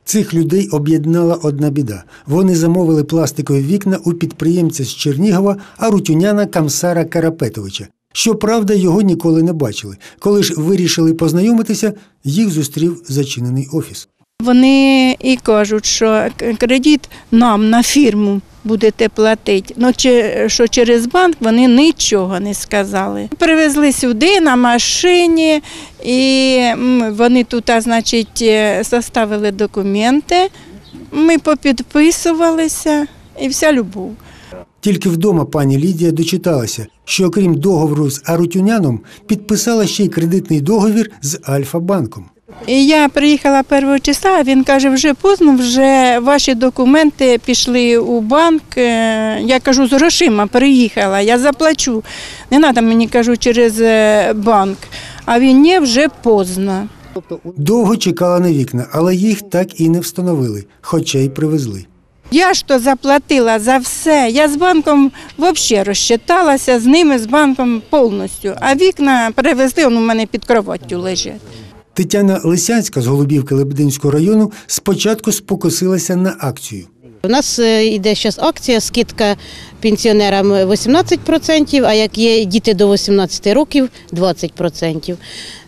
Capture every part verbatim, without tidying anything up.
Цих людей об'єднала одна біда. Вони замовили пластикові вікна у підприємця з Чернігова Арутюняна Камсара Карапетовича. Щоправда, його ніколи не бачили. Коли ж вирішили познайомитися, їх зустрів зачинений офіс. Вони і кажуть, що кредит нам на фірму будете платити, ну, що через банк вони нічого не сказали. Привезли сюди на машині, і вони тут, значить, составили документи, ми попідписувалися і вся любов. Тільки вдома пані Лідія дочиталася, що окрім договору з Арутюняном, підписала ще й кредитний договір з Альфа-банком. І я приїхала першого числа, а він каже, вже поздно, вже ваші документи пішли у банк. Я кажу, з грошима приїхала, я заплачу. Не треба мені, кажу, через банк. А він, ні, вже поздно. Довго чекала на вікна, але їх так і не встановили, хоча й привезли. Я ж то заплатила за все. Я з банком взагалі розчиталася, з ними, з банком повністю. А вікна привезли, вони у мене під кроваттю лежать. Тетяна Лисянська з Голубівки Лебединського району спочатку спокусилася на акцію. У нас йде зараз акція, скидка пенсіонерам вісімнадцять відсотків, а як є діти до вісімнадцяти років – двадцять відсотків.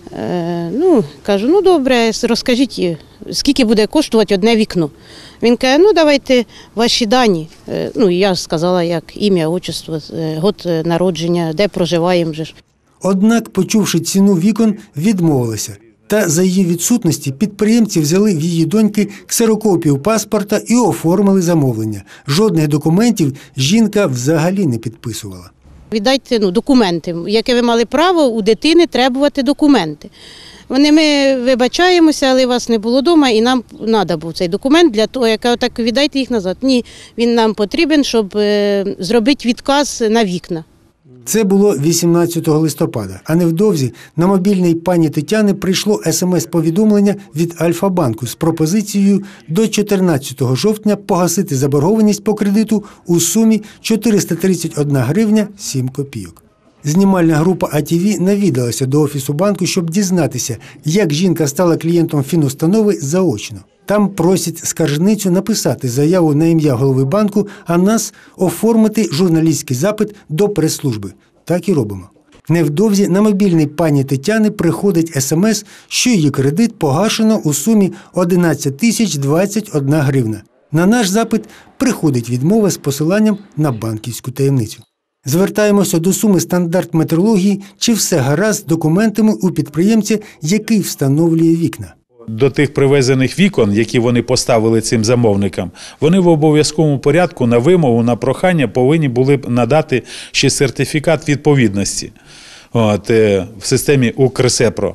Е, ну, кажу, ну добре, розкажіть, скільки буде коштувати одне вікно. Він каже, ну давайте ваші дані. Е, ну, я сказала, як ім'я, отчество, год народження, де проживаємо. Вже. Однак, почувши ціну вікон, відмовилася. Та за її відсутності підприємці взяли в її доньки ксерокопію паспорта і оформили замовлення. Жодних документів жінка взагалі не підписувала. Віддайте ну, документи, яке ви мали право у дитини требувати документи. Вони, ми вибачаємося, але вас не було вдома і нам треба був цей документ для того, яка так віддайте їх назад. Ні, він нам потрібен, щоб е, зробити відказ на вікна. Це було вісімнадцятого листопада, а невдовзі на мобільний пані Тетяни прийшло смс-повідомлення від Альфа-банку з пропозицією до чотирнадцятого жовтня погасити заборгованість по кредиту у сумі чотириста тридцять одна гривня сім копійок. Знімальна група А Ті Ві навідалася до офісу банку, щоб дізнатися, як жінка стала клієнтом фінустанови заочно. Там просять скаржницю написати заяву на ім'я голови банку, а нас оформити журналістський запит до прес-служби. Так і робимо. Невдовзі на мобільний пані Тетяни приходить смс, що її кредит погашено у сумі одинадцять тисяч двадцять одна гривна. На наш запит приходить відмова з посиланням на банківську таємницю. Звертаємося до Суми стандарт метрології, чи все гаразд з документами у підприємця, який встановлює вікна. До тих привезених вікон, які вони поставили цим замовникам, вони в обов'язковому порядку на вимогу, на прохання повинні були б надати ще сертифікат відповідності. От, в системі Укрсепро.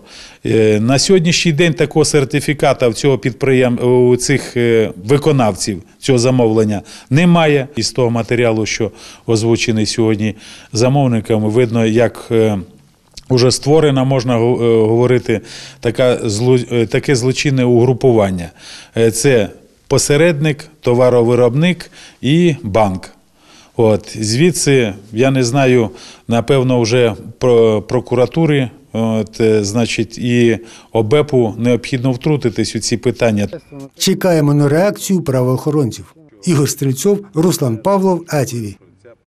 На сьогоднішній день такого сертифіката в цього підприєм... у цих виконавців цього замовлення немає. Із того матеріалу, що озвучений сьогодні замовниками, видно, як уже створено, можна говорити, така, таке злочинне угрупування. Це посередник, товаровиробник і банк. От, звідси, я не знаю, напевно, вже про прокуратури, от, значить, і ОБЕПу необхідно втрутитись у ці питання. Чекаємо на реакцію правоохоронців. Ігор Стрільцов, Руслан Павлов, А Ті Ві.